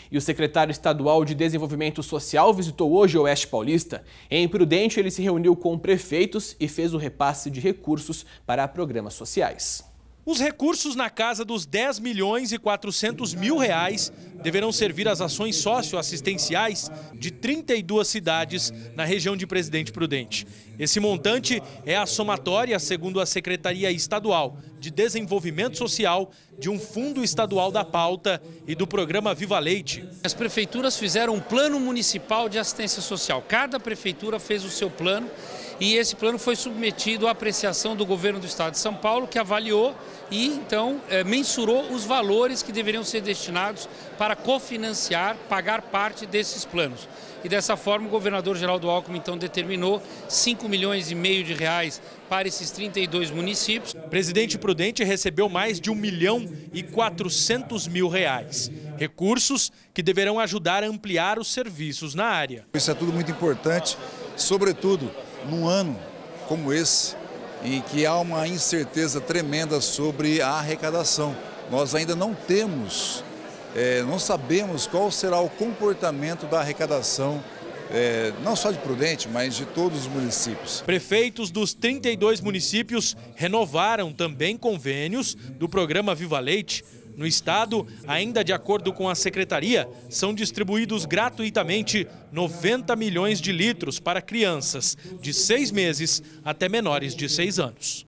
E o secretário estadual de Desenvolvimento Social visitou hoje o Oeste Paulista. Em Prudente, ele se reuniu com prefeitos e fez o repasse de recursos para programas sociais. Os recursos na casa dos 10 milhões e 400 mil reais deverão servir às ações socioassistenciais de 32 cidades na região de Presidente Prudente. Esse montante é a somatória, segundo a Secretaria Estadual de Desenvolvimento Social, de um fundo estadual da pauta e do programa Viva Leite. As prefeituras fizeram um plano municipal de assistência social. Cada prefeitura fez o seu plano e esse plano foi submetido à apreciação do governo do estado de São Paulo, que avaliou e então mensurou os valores que deveriam ser destinados para cofinanciar, pagar parte desses planos. E dessa forma o governador Geraldo Alckmin então determinou 5,5 milhões de reais para esses 32 municípios. Presidente Prudente recebeu mais de 1 milhão e 400 mil reais. Recursos que deverão ajudar a ampliar os serviços na área. Isso é tudo muito importante, sobretudo num ano como esse, em que há uma incerteza tremenda sobre a arrecadação. Nós ainda não temos, não sabemos qual será o comportamento da arrecadação, não só de Prudente, mas de todos os municípios. Prefeitos dos 32 municípios renovaram também convênios do programa Viva Leite. No estado, ainda de acordo com a secretaria, são distribuídos gratuitamente 90 milhões de litros para crianças de 6 meses até menores de 6 anos.